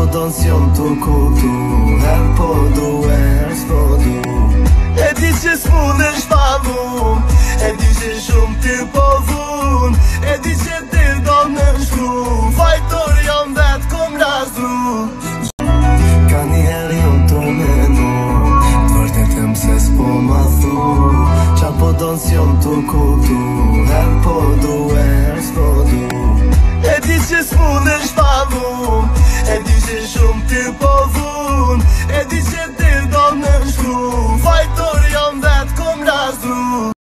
don s'jom të kuptu, her po du e her s'po du. E di që s'mundesh pa mu, e di që shumë ty po vun, e di që ti do në shkru, fajtor jam vet kom razu. Ka njerë jom të menu, t'vërtetem se s'po ma thu, qa po don s'jom të kuptu, her po du e her s'po du. E di që s'mundesh pa mu, e di që shumë ty po vun, e di që